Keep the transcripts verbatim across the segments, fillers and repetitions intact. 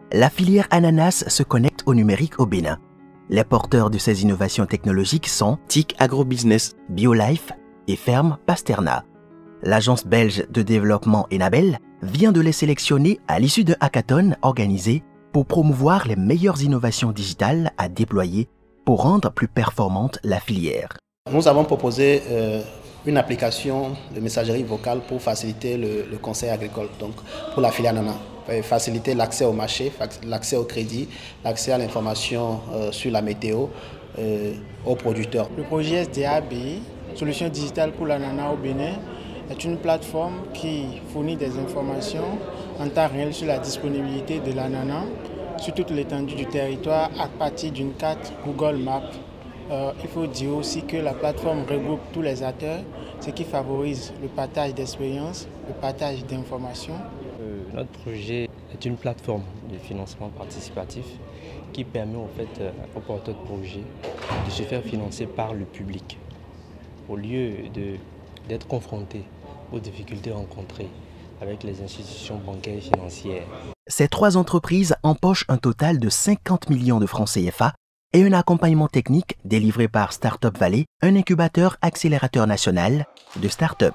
La filière ananas se connecte au numérique au Bénin. Les porteurs de ces innovations technologiques sont T I C Agrobusiness, BioLife et Ferme Pasterna. L'agence belge de développement Enabel vient de les sélectionner à l'issue d'un hackathon organisé pour promouvoir les meilleures innovations digitales à déployer pour rendre plus performante la filière. Nous avons proposé euh, une application de messagerie vocale pour faciliter le, le conseil agricole, donc pour la filière ananas, faciliter l'accès au marché, l'accès au crédit, l'accès à l'information euh, sur la météo euh, aux producteurs. Le projet S D A B I, Solution digitale pour l'ananas au Bénin, est une plateforme qui fournit des informations en temps réel sur la disponibilité de l'ananas sur toute l'étendue du territoire à partir d'une carte Google Maps. Euh, il faut dire aussi que la plateforme regroupe tous les acteurs, ce qui favorise le partage d'expériences, le partage d'informations. Euh, notre projet est une plateforme de financement participatif qui permet en fait, euh, aux porteurs de projets de se faire financer par le public au lieu d'être confrontés aux difficultés rencontrées avec les institutions bancaires et financières. Ces trois entreprises empochent un total de cinquante millions de francs C F A et un accompagnement technique délivré par Startup Valley, un incubateur accélérateur national de start-up.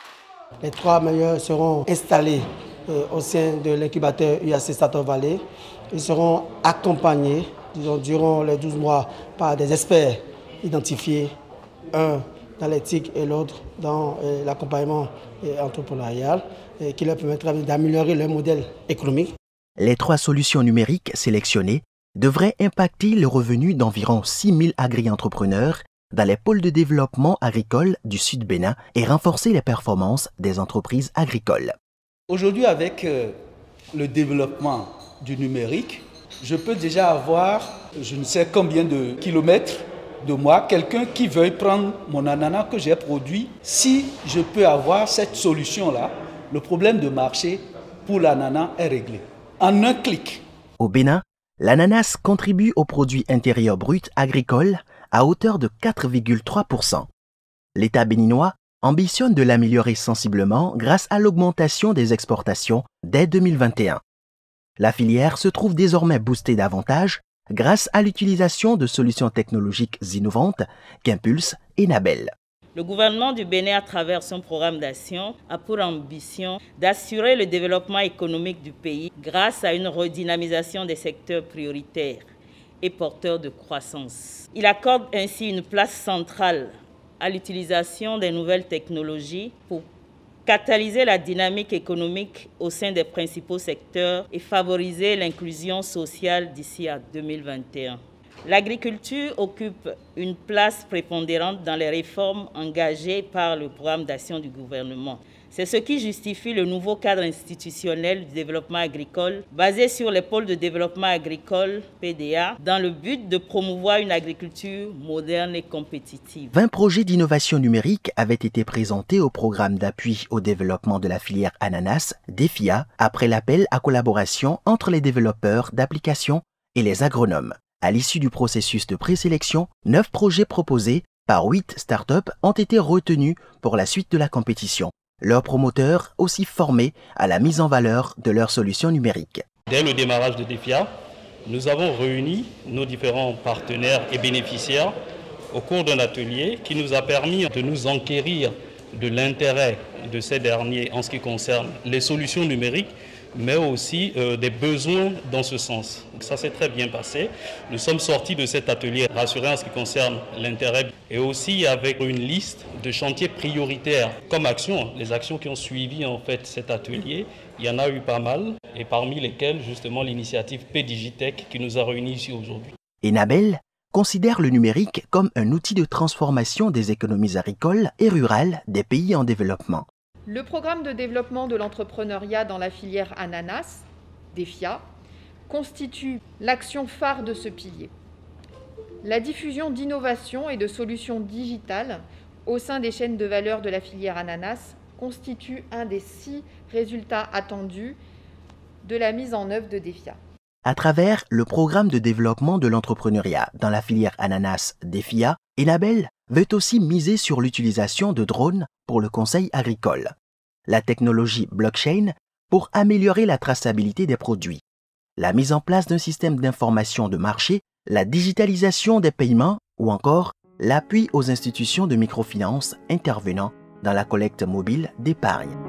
Les trois meilleurs seront installés euh, au sein de l'incubateur U A C Startup Valley. Ils seront accompagnés disons, durant les douze mois par des experts identifiés, un dans l'éthique et l'autre dans euh, l'accompagnement euh, entrepreneurial, euh, qui leur permettra d'améliorer leur modèle économique. Les trois solutions numériques sélectionnées devraient impacter le revenu d'environ six mille agri-entrepreneurs dans les pôles de développement agricole du Sud Bénin et renforcer les performances des entreprises agricoles. Aujourd'hui, avec euh, le développement du numérique, je peux déjà avoir je ne sais combien de kilomètres de moi, quelqu'un qui veuille prendre mon ananas que j'ai produit. Si je peux avoir cette solution-là, le problème de marché pour l'ananas est réglé. En un clic. Au Bénin, l'ananas contribue au produit intérieur brut agricole à hauteur de quatre virgule trois pour cent. L'État béninois ambitionne de l'améliorer sensiblement grâce à l'augmentation des exportations dès deux mille vingt et un. La filière se trouve désormais boostée davantage grâce à l'utilisation de solutions technologiques innovantes qu'impulse Enabel. Le gouvernement du Bénin, à travers son programme d'action, a pour ambition d'assurer le développement économique du pays grâce à une redynamisation des secteurs prioritaires et porteurs de croissance. Il accorde ainsi une place centrale à l'utilisation des nouvelles technologies pour catalyser la dynamique économique au sein des principaux secteurs et favoriser l'inclusion sociale d'ici à deux mille vingt et un. L'agriculture occupe une place prépondérante dans les réformes engagées par le programme d'action du gouvernement. C'est ce qui justifie le nouveau cadre institutionnel du développement agricole basé sur les pôles de développement agricole, P D A, dans le but de promouvoir une agriculture moderne et compétitive. vingt projets d'innovation numérique avaient été présentés au programme d'appui au développement de la filière ananas, DEFIA, après l'appel à collaboration entre les développeurs d'applications et les agronomes. À l'issue du processus de présélection, neuf projets proposés par huit startups ont été retenus pour la suite de la compétition. Leurs promoteurs aussi formés à la mise en valeur de leurs solutions numériques. Dès le démarrage de DEFIA, nous avons réuni nos différents partenaires et bénéficiaires au cours d'un atelier qui nous a permis de nous enquérir de l'intérêt de ces derniers en ce qui concerne les solutions numériques, mais aussi euh, des besoins dans ce sens. Donc ça s'est très bien passé. Nous sommes sortis de cet atelier rassurés en ce qui concerne l'intérêt et aussi avec une liste de chantiers prioritaires comme actions. Les actions qui ont suivi en fait cet atelier, il y en a eu pas mal et parmi lesquelles justement l'initiative P-Digitech qui nous a réunis ici aujourd'hui. Enabel considère le numérique comme un outil de transformation des économies agricoles et rurales des pays en développement. Le programme de développement de l'entrepreneuriat dans la filière ananas, DEFIA, constitue l'action phare de ce pilier. La diffusion d'innovations et de solutions digitales au sein des chaînes de valeur de la filière ananas constitue un des six résultats attendus de la mise en œuvre de DEFIA. À travers le programme de développement de l'entrepreneuriat dans la filière ananas DEFIA, Enabel veut aussi miser sur l'utilisation de drones pour le conseil agricole, la technologie blockchain pour améliorer la traçabilité des produits la mise en place d'un système d'information de marché, la digitalisation des paiements ou encore l'appui aux institutions de microfinance intervenant dans la collecte mobile d'épargne.